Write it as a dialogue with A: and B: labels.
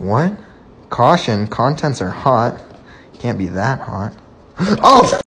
A: What? Caution, contents are hot. Can't be that hot. Oh!